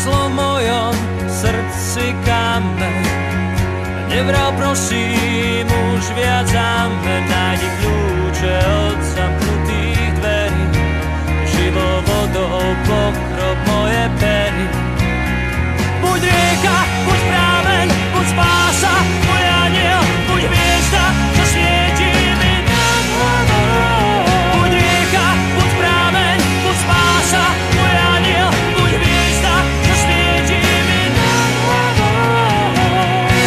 kleslo v mojom srdci kameň. Nevral prosím už viac amen, nájdi kľúče od zamknutých dverí. Živou vodou pokrop moje pery. Buď rieka, buď prámeň, buď spása, môj aniel, buď hviezda, čo svieti mi nad hlavou. Buď rieka, buď prámeň, buď spása, môj aniel, buď hviezda, čo svieti mi nad hlavou.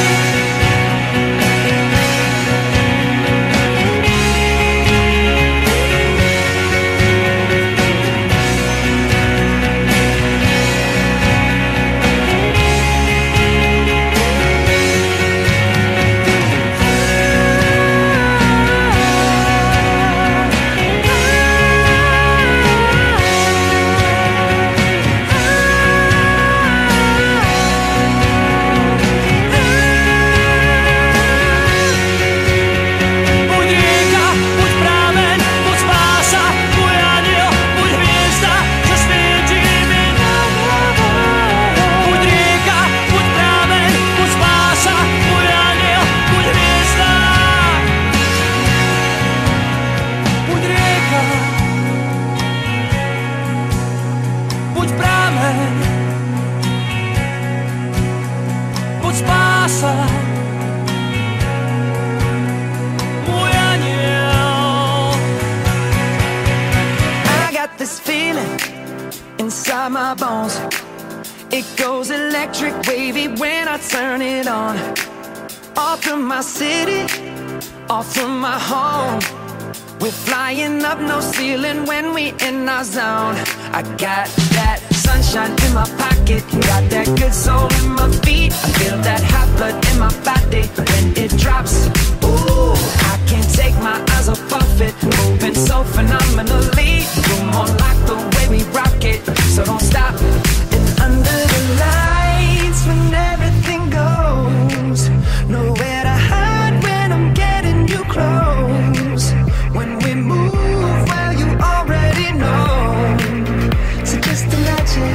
Inside my bones, it goes electric wavy when I turn it on. Off from my city, off from my home, we're flying up no ceiling when we in our zone. I got that sunshine in my pocket, got that good soul in my feet. I feel that hot blood in my body when it drops. Ooh, I can't take my eyes off of it, moving so phenomenally. You're more like the way we rock it, so don't stop. And under the lights when everything goes, nowhere to hide when I'm getting you close. When we move, well you already know, so just imagine.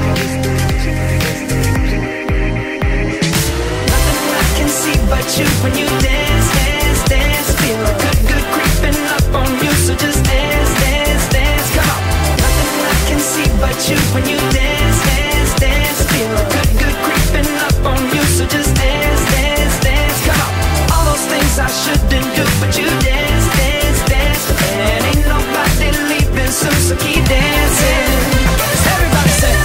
Nothing I can see but you when you dance, dance, dance. Feel good, good creeping up on you, so just dance, dance, dance. Come on. Nothing I can see but you when you dance, dance, dance. Feel good, good creeping up on you, so just dance, dance, dance. Come on. All those things I shouldn't do, but you dance, dance, dance. And ain't nobody leaving soon, so keep dancing. Everybody say.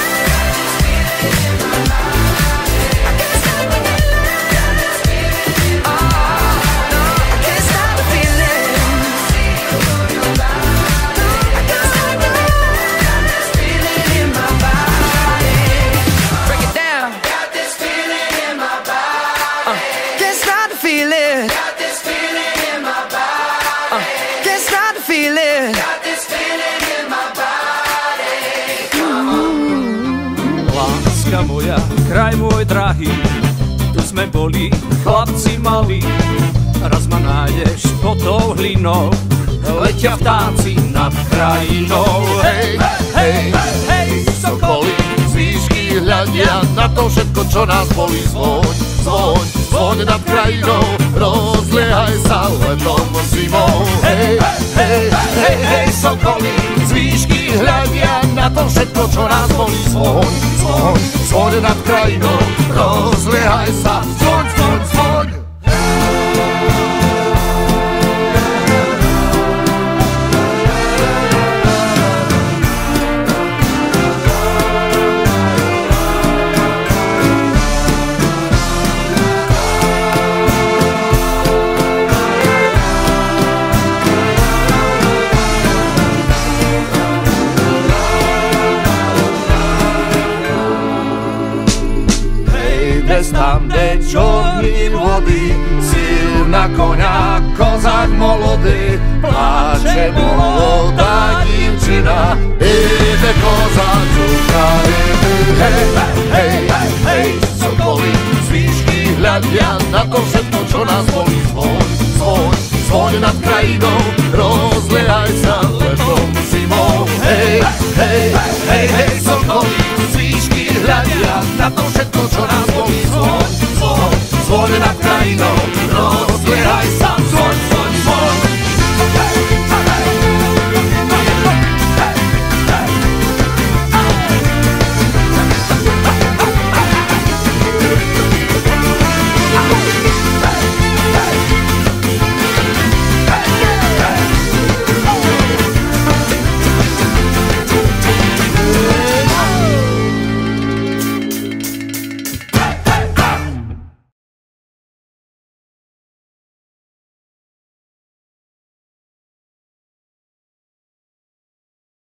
Láska moja, kraj môj drahý, tu sme boli chlapci malí. Raz ma nájdeš pod tou hlinou, letia vtáci nad krajinou. Hej, hej, hej, sokoly z výšky hľadia na to všetko, čo nás bolí. Zvoň, zvoň, zvoň nad krajinou, rozliehaj sa letom zimou. Hej, hej, hej, hej, sokoly z výšky hľadia na to všetko, čo nás bolí. Zvoň, zvoň, zvoň nad krajinou, rozliehaj sa. Zvoň, zvoň, zvoň. Tam, kde čorní vody, silná koňa, kozák molodý, pláče molodá divčina, ide kozáčuka, hej, hej, hej, sokoly z výšky hľadia na to všetko, čo nás bolí. Zvoň, zvoň, zvoň nad krajinou, rozliehaj sa letom zimou. Hej, hej, hej, hej, sokoly z výšky hľadia na na to všetko, čo nás bolí. Zvoň, zvoň, zvoň na